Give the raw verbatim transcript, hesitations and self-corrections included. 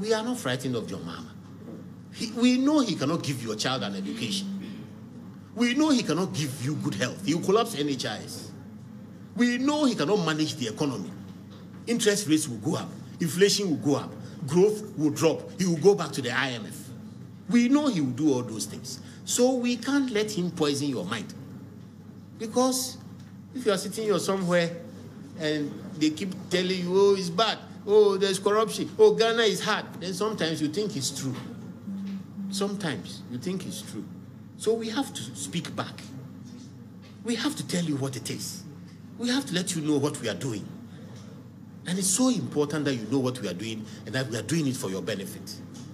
We are not frightened of John Mahama. He, we know he cannot give your child an education. We know he cannot give you good health. He will collapse N H I S. We know he cannot manage the economy. Interest rates will go up. Inflation will go up. Growth will drop. He will go back to the I M F. We know he will do all those things. So we can't let him poison your mind. Because if you are sitting here somewhere and they keep telling you, oh, it's bad. Oh, there's corruption. Oh, Ghana is hard. Then sometimes you think it's true. Sometimes you think it's true. So we have to speak back. We have to tell you what it is. We have to let you know what we are doing. And it's so important that you know what we are doing and that we are doing it for your benefit.